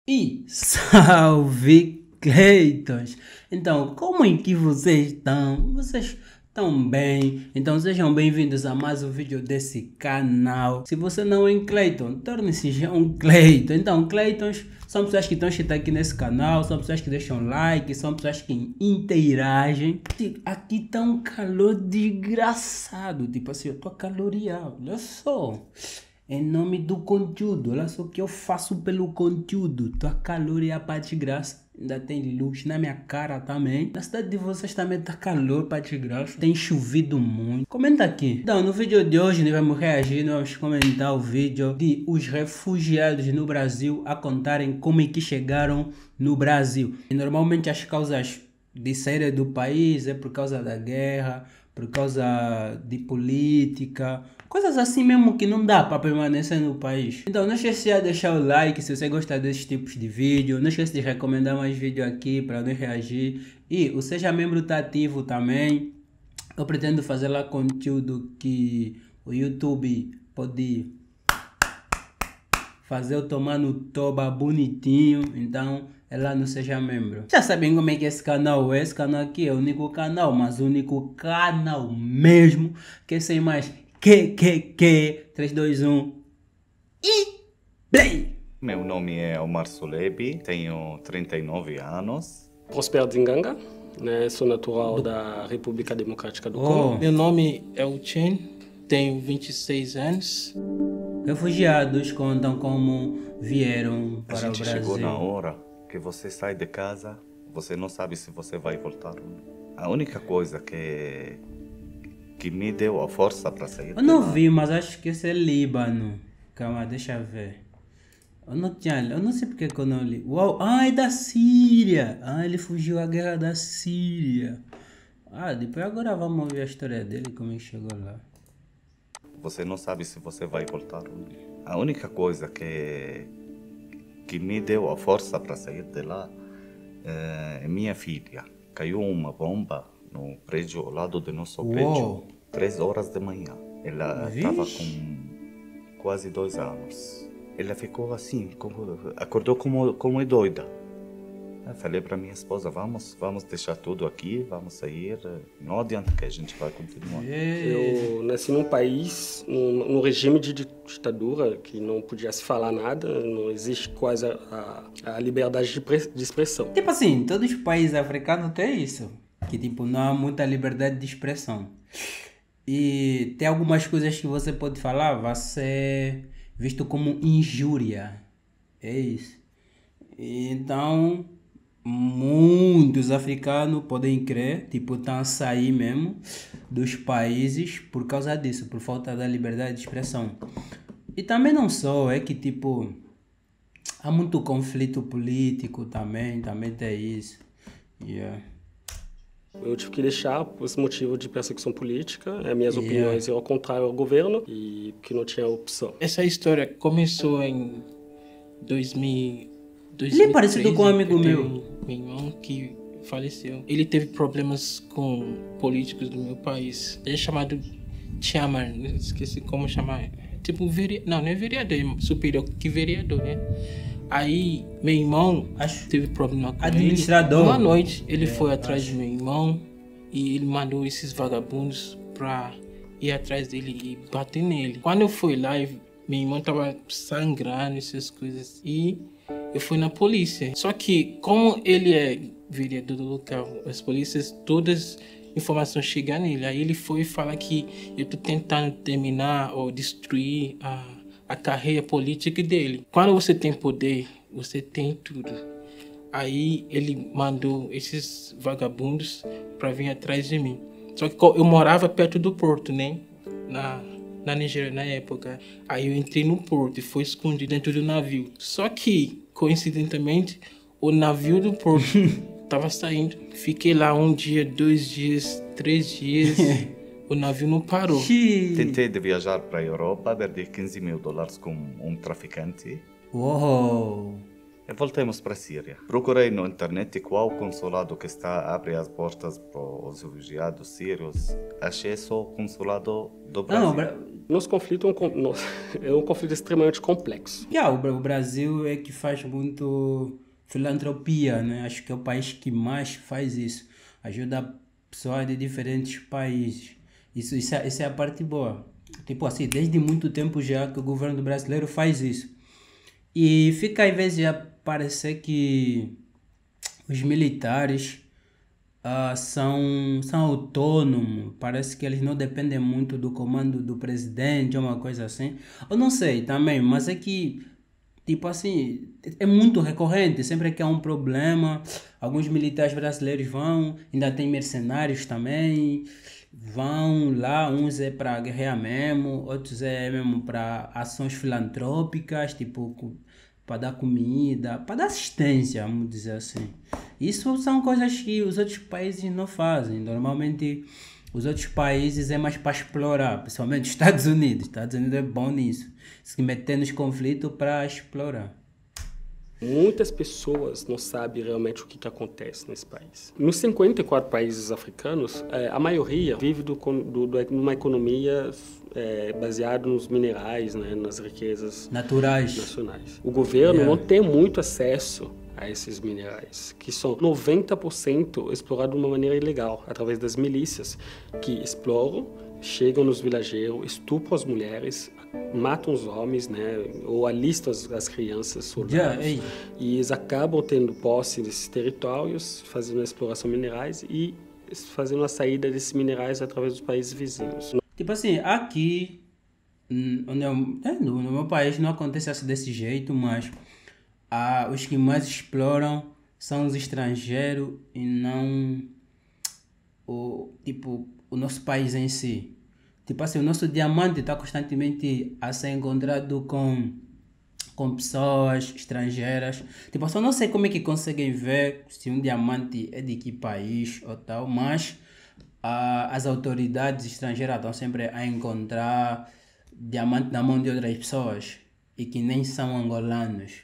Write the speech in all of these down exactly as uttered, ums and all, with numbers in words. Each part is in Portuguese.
E salve Cleitos! Então, como é que vocês estão? Vocês estão bem? Então sejam bem-vindos a mais um vídeo desse canal. Se você não é um Cleiton, torne-se já um Cleiton. Então, Cleitons são pessoas que estão aqui nesse canal, são pessoas que deixam like, são pessoas que interagem. Aqui tá um calor desgraçado, tipo assim, eu tô caloriado, olha só. Em nome do conteúdo, olha só o que eu faço pelo conteúdo. Tô a calor e a paz de graça. Ainda tem luz na minha cara também. Na cidade de vocês também tá calor, paz de graça. Tem chovido muito. Comenta aqui. Então, no vídeo de hoje nós vamos reagir, nós vamos comentar o vídeo de os refugiados no Brasil a contarem como é que chegaram no Brasil. E normalmente as causas de saída do país é por causa da guerra, por causa de política, coisas assim mesmo que não dá para permanecer no país. Então não esqueça de deixar o like se você gosta desses tipos de vídeo. Não esqueça de recomendar mais vídeo aqui para nós reagir. E o Seja Membro tá ativo também. Eu pretendo fazer lá conteúdo que o YouTube pode fazer eu tomar no toba bonitinho. Então é lá no Seja Membro. Já sabem como é que esse canal é. Esse canal aqui é o único canal, mas o único canal mesmo. Que sem mais que, que, que. três, dois, um e play! Meu nome é Omar Solebi, tenho trinta e nove anos. Prosper Dinganga, né? Sou natural do... da República Democrática do Oh. Congo. Meu nome é Uchin, tenho vinte e seis anos. Refugiados contam como vieram para A gente o Brasil. chegou na hora que você sai de casa, você não sabe se você vai voltar. A única coisa que que me deu a força para sair. Eu não de lá, vi, mas acho que esse é Líbano. Calma, deixa eu ver. Eu não tinha, eu não sei porque que eu não li. Uau, ah, é da Síria. Ah, ele fugiu à guerra da Síria. Ah, depois agora vamos ouvir a história dele, como ele chegou lá. Você não sabe se você vai voltar. A única coisa que que me deu a força para sair de lá é minha filha. Caiu uma bomba no prédio ao lado do nosso Uou. prédio, três horas da manhã. Ela estava Vixe. com quase dois anos. Ela ficou assim, como, acordou como, como é doida. Eu falei para minha esposa, vamos, vamos deixar tudo aqui, vamos sair. Não adianta que a gente vai continuar. Eu nasci num país, num, num regime de ditadura, que não podia se falar nada, não existe quase a, a, a liberdade de, pre, de expressão. Tipo assim, todos os países africanos têm isso. Que tipo, não há muita liberdade de expressão. E tem algumas coisas que você pode falar, vai ser visto como injúria. É isso. Então, muitos africanos podem crer, tipo, estão a sair mesmo dos países por causa disso, por falta da liberdade de expressão. E também não só, é que tipo, há muito conflito político também, também tem isso. Yeah. Eu tive que deixar por esse motivo de perseguição política, as minhas Yeah. opiniões eram contrárias ao governo e que não tinha opção. Essa história começou em dois mil, Ele é parecido com um amigo eu tenho meu. Meu irmão que faleceu. Ele teve problemas com políticos do meu país. Ele é chamado chairman, esqueci como chamar. Tipo vereador, não, não é vereador, é superior que vereador, né? Aí meu irmão Acho teve problema com administrador. ele. Uma noite ele É, foi atrás acho. do meu irmão e ele mandou esses vagabundos pra ir atrás dele e bater nele. Quando eu fui lá, meu irmão tava sangrando, essas coisas, e eu fui na polícia. Só que como ele é vereador do local, as polícias, todas as informações chegam nele. Aí ele foi falar que eu tô tentando terminar ou destruir a a carreira política dele. Quando você tem poder, você tem tudo. Aí ele mandou esses vagabundos para vir atrás de mim. Só que eu morava perto do porto, né? Na, na Nigéria, na época. Aí eu entrei no porto e fui escondido dentro do navio. Só que, coincidentemente, o navio do porto estava saindo. Fiquei lá um dia, dois dias, três dias. O navio não parou. Tentei de viajar para a Europa, perdi quinze mil dólares com um traficante. Uou! E voltamos para a Síria. Procurei na internet qual consulado que está a abrir as portas para os refugiados sírios. Achei só o consulado do Brasil. Não, Bra- Nosso conflito é um, con- no- é um conflito extremamente complexo. Yeah, o, Bra- o Brasil é que faz muito filantropia, né? Acho que é o país que mais faz isso. Ajuda pessoas de diferentes países. Isso, isso, é, isso é a parte boa. Tipo assim, desde muito tempo já que o governo brasileiro faz isso. E fica às vezes a parecer que os militares ah, são, são autônomos, parece que eles não dependem muito do comando do presidente ou uma coisa assim. Eu não sei também, mas é que, tipo assim, é muito recorrente, sempre que há um problema, alguns militares brasileiros vão, ainda tem mercenários também, vão lá, uns é para guerrear mesmo, outros é mesmo para ações filantrópicas, tipo para dar comida, para dar assistência, vamos dizer assim. Isso são coisas que os outros países não fazem. Normalmente, os outros países é mais para explorar, principalmente os Estados Unidos. Estados Unidos é bom nisso, se meter nos conflitos para explorar. Muitas pessoas não sabem realmente o que, que acontece nesse país. Nos cinquenta e quatro países africanos, eh, a maioria vive do, con- do, do, numa economia eh, baseada nos minerais, né, nas riquezas Naturais. nacionais. O governo Yeah. não tem muito acesso a esses minerais, que são noventa por cento explorados de uma maneira ilegal, através das milícias, que exploram, chegam nos vilageiros, estupram as mulheres, matam os homens, né, ou alistam as, as crianças soldados. Yeah, ei. E eles acabam tendo posse desses territórios, fazendo a exploração de minerais e fazendo a saída desses minerais através dos países vizinhos. Tipo assim, aqui, hum, onde eu, é, no, no meu país não acontece assim desse jeito, mas ah, os que mais exploram são os estrangeiros e não o, tipo, o nosso país em si. Tipo assim, o nosso diamante está constantemente a ser encontrado com, com pessoas estrangeiras. Tipo, eu só não sei como é que conseguem ver se um diamante é de que país ou tal, mas ah, as autoridades estrangeiras estão sempre a encontrar diamante na mão de outras pessoas e que nem são angolanos.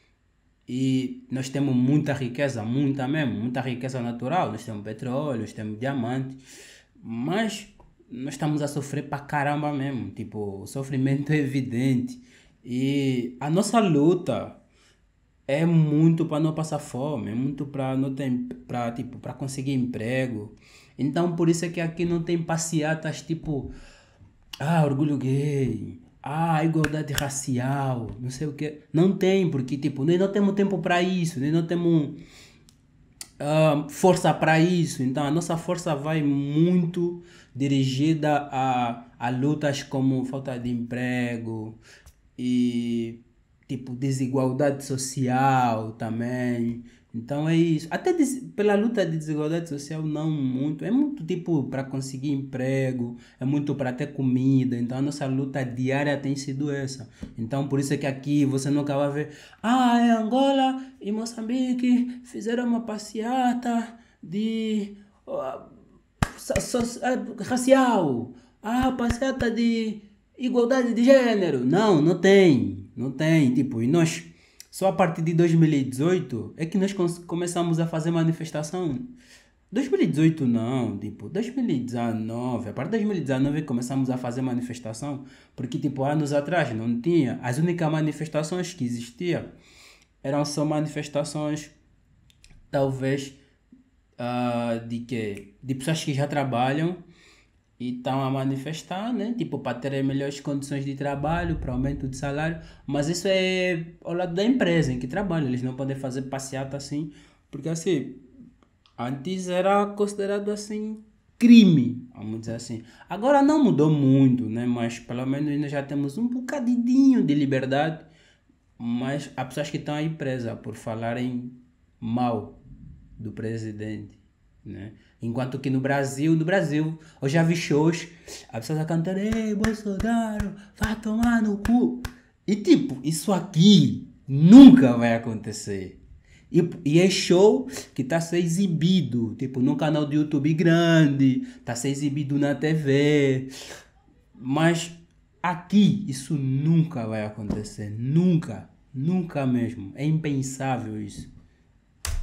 E nós temos muita riqueza, muita mesmo, muita riqueza natural. Nós temos petróleo, nós temos diamante, mas nós estamos a sofrer pra caramba mesmo. Tipo, o sofrimento é evidente. E a nossa luta é muito para não passar fome, é muito para não ter, para tipo, para conseguir emprego. Então, por isso é que aqui não tem passeatas tipo, ah, orgulho gay, ah, igualdade racial, não sei o que. Não tem, porque tipo, nós não temos tempo para isso, nós não temos ah, força para isso. Então, a nossa força vai muito dirigida a, a lutas como falta de emprego e tipo desigualdade social também. Então é isso. Até des- pela luta de desigualdade social não muito. É muito tipo para conseguir emprego, é muito para ter comida. Então a nossa luta diária tem sido essa. Então por isso é que aqui você nunca vai ver, ah, é Angola e Moçambique fizeram uma passeata de ah, so- so- ah, racial. Ah, passeata de igualdade de gênero. Não, não tem. Não tem. Tipo, e nós, só a partir de dois mil e dezoito é que nós cons- começamos a fazer manifestação. dois mil e dezoito não, tipo, dois mil e dezenove. A partir de dois mil e dezenove é que começamos a fazer manifestação. Porque, tipo, anos atrás não tinha. As únicas manifestações que existiam eram só manifestações, talvez, ah, de quê? De pessoas que já trabalham e estão a manifestar, né? Tipo, para terem melhores condições de trabalho, para aumento de salário. Mas isso é ao lado da empresa em que trabalham. Eles não podem fazer passeata assim, porque assim, antes era considerado assim crime, vamos dizer assim. Agora não mudou muito, né? Mas pelo menos nós já temos um bocadinho de liberdade. Mas há pessoas que estão aí presas por falarem mal do presidente, né? Enquanto que no Brasil, no Brasil, eu já vi shows, as pessoas a cantar, ei, Bolsonaro, vai tomar no cu. E tipo, isso aqui nunca vai acontecer. E, e é show que está a ser exibido, tipo, num canal de YouTube grande, está a ser exibido na T V. Mas aqui isso nunca vai acontecer, nunca, nunca mesmo. É impensável isso.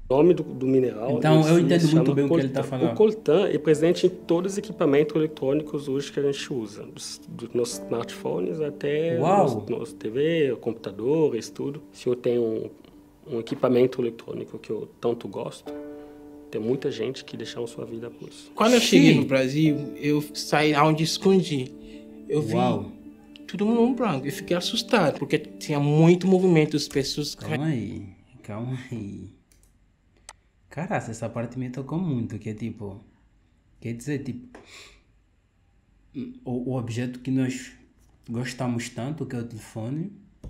O nome do, do mineral... Então, eu si entendo muito bem o que ele coltan. está falando. O coltan é presente em todos os equipamentos eletrônicos hoje que a gente usa. Dos, dos nossos smartphones até nos, nos T V, computadores, tudo. Se eu tenho um, um equipamento eletrônico que eu tanto gosto, tem muita gente que deixou sua vida por isso. Quando eu cheguei no Brasil, eu saí aonde escondi. Eu vi Uau. todo mundo branco. Eu fiquei assustado, porque tinha muito movimento, as pessoas... Calma aí, calma aí. Caraca, essa parte me tocou muito, que é tipo... Quer dizer, tipo... O, o objeto que nós gostamos tanto, que é o telefone,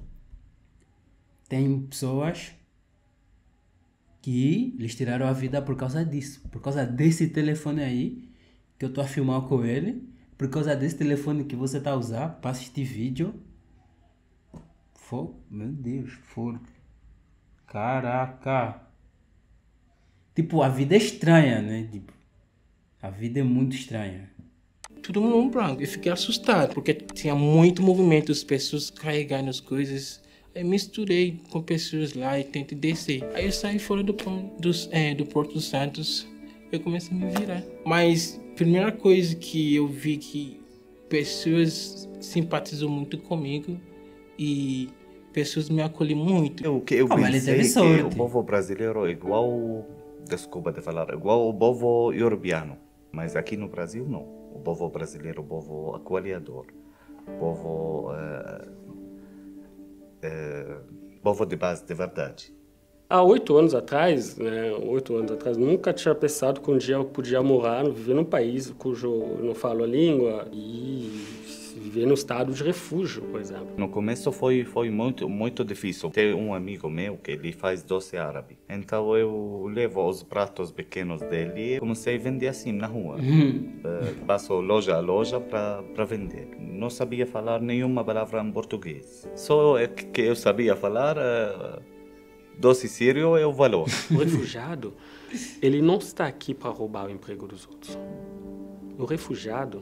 tem pessoas que lhes tiraram a vida por causa disso. Por causa desse telefone aí, que eu tô a filmar com ele. Por causa desse telefone que você tá a usar para assistir vídeo. Fogo, meu Deus, fogo. Caraca. Tipo, a vida é estranha, né? Tipo, a vida é muito estranha. Todo mundo branco. Eu fiquei assustado, porque tinha muito movimento, as pessoas carregando as coisas. Aí misturei com pessoas lá e tentei descer. Aí eu saí fora do, do, é, do Porto dos Santos. Eu comecei a me virar. Mas a primeira coisa que eu vi que pessoas simpatizam muito comigo e pessoas me acolhem muito. O que eu Ah, mas ele pensei teve que sorte. o povo brasileiro é igual, desculpa de falar, igual ao povo europeano, mas aqui no Brasil não. O povo brasileiro é um povo acolhedor, povo, uh, uh, povo de base de verdade. Há oito anos atrás, né, oito anos atrás, nunca tinha pensado que um dia eu podia morar, viver num país cujo eu não falo a língua e viver no estado de refúgio, por exemplo. No começo foi foi muito muito difícil. Tem um amigo meu que ele faz doce árabe. Então eu levo os pratos pequenos dele e comecei a vender assim na rua. Uhum. Uh, passo loja a loja para para vender. Não sabia falar nenhuma palavra em português. Só que eu sabia falar uh, doce sírio é o valor. O refugiado, ele não está aqui para roubar o emprego dos outros. O refugiado,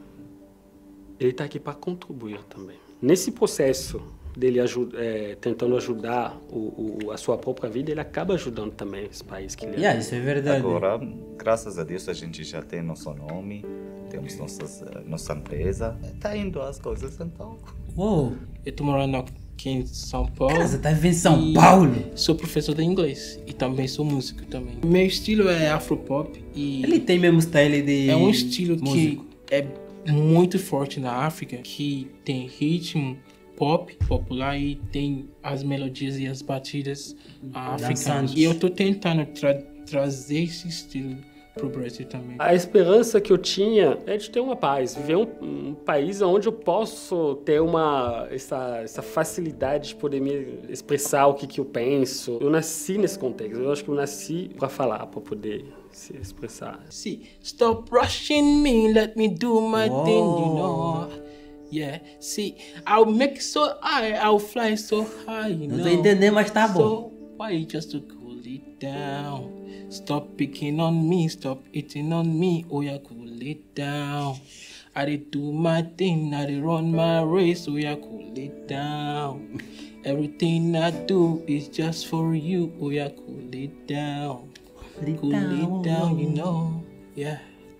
ele está aqui para contribuir também. Nesse processo dele ajuda, é, tentando ajudar o, o, a sua própria vida, ele acaba ajudando também esse país que ele Yeah, isso é verdade. Agora, graças a Deus, a gente já tem nosso nome, temos nossas, nossa empresa. Está indo as coisas, então. Uou. Eu tô morando aqui em São Paulo. Cara, você tá vivendo em São e Paulo? Sou professor de inglês e também sou músico também. Meu estilo é afropop e Ele tem mesmo style de é um estilo músico. que é muito forte na África, que tem ritmo pop popular e tem as melodias e as batidas africanas. Dançantes. E eu tô tentando tra trazer esse estilo pro Brasil também. A esperança que eu tinha é de ter uma paz, viver um, um país onde eu posso ter uma essa, essa facilidade de poder me expressar o que, que eu penso. Eu nasci nesse contexto, eu acho que eu nasci para falar, para poder se expressar. See, stop rushing me, let me do my Whoa. thing, you know. Yeah, see, I'll make so high, I'll fly so high, you Não know. tô entendendo, mas tá bom. So why just to cool it down? Stop picking on me, stop eating on me. Oh yeah, cool it down. I did do my thing, I did run my race. Oh yeah, cool it down. Everything I do is just for you. Oh yeah, cool it down. Cool it down, you know. Yeah.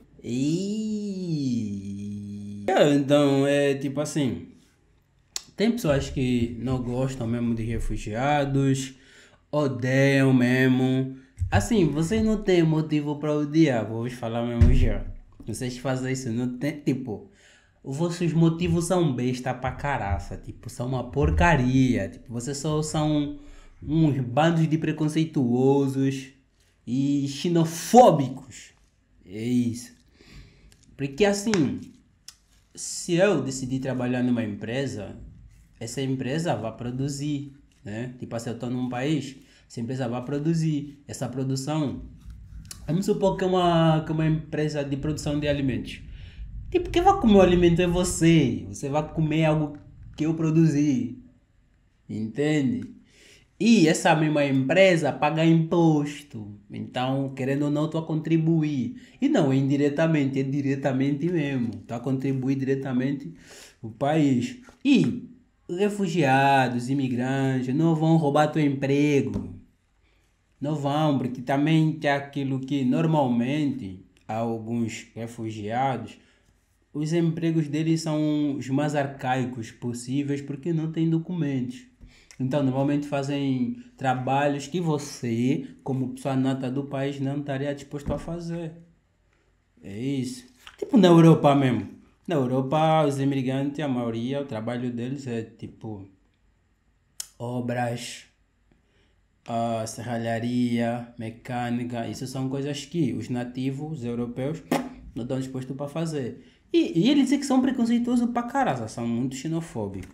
E... Então, é tipo assim, tem pessoas que não gostam mesmo de refugiados, odeiam mesmo. Assim, vocês não têm motivo para odiar, vou vos falar mesmo já. Vocês fazem isso, não tem, tipo, os vossos motivos são besta pra caraça, tipo, são uma porcaria, tipo, vocês só são uns bandos de preconceituosos e xenofóbicos. É isso. Porque assim, se eu decidir trabalhar numa empresa, essa empresa vai produzir, né? Tipo, se eu estou num país, essa empresa vai produzir. Essa produção, vamos supor que é uma, que é uma empresa de produção de alimentos. Tipo, quem vai comer o alimento é você. Você vai comer algo que eu produzi. Entende? E essa mesma empresa paga imposto. Então, querendo ou não, tu a contribuir. E não é indiretamente, é diretamente mesmo. Tu a contribuir diretamente o país. E refugiados, imigrantes, não vão roubar teu emprego. não vão, porque também tem aquilo que normalmente há alguns refugiados, os empregos deles são os mais arcaicos possíveis porque não têm documentos. Então, normalmente fazem trabalhos que você, como pessoa nata do país, não estaria disposto a fazer. É isso. Tipo na Europa mesmo. Na Europa, os imigrantes, a maioria, o trabalho deles é tipo obras, a serralharia, mecânica. Isso são coisas que os nativos, os europeus, não estão dispostos para fazer. E, e eles é que são preconceituosos pra caralho, são muito xenofóbicos.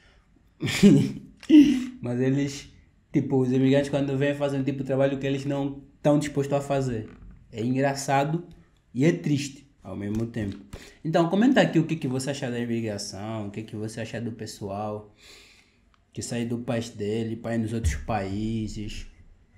Mas eles, tipo, os imigrantes quando vêm fazem tipo de trabalho que eles não estão dispostos a fazer. É engraçado e é triste ao mesmo tempo. Então, comenta aqui o que, que você acha da imigração, o que, que você acha do pessoal que sai do país dele para ir nos outros países.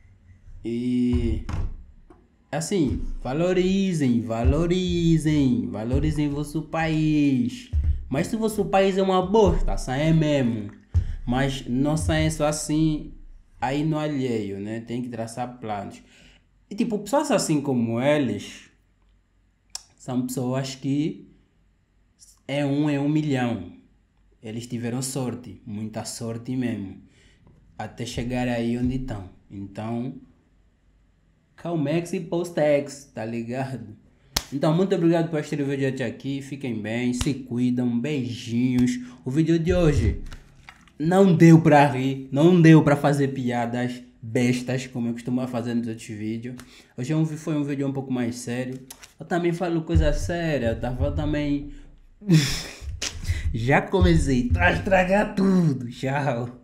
E assim, valorizem, valorizem, valorizem vosso país. Mas se vosso país é uma bosta, saia mesmo. Mas não saem só assim aí no alheio, né? Tem que traçar planos. E tipo, pessoas assim como eles são pessoas que é um em um milhão. Eles tiveram sorte, muita sorte mesmo, até chegar aí onde estão. Então, Calmex e Postex, tá ligado? Então, muito obrigado por assistir o vídeo até aqui. Fiquem bem, se cuidam, beijinhos. O vídeo de hoje não deu pra rir, não deu pra fazer piadas bestas, como eu costumo fazer nos outros vídeos. Hoje é um, foi um vídeo um pouco mais sério. Eu também falo coisa séria, eu tava também... Já comecei a estragar tudo, tchau.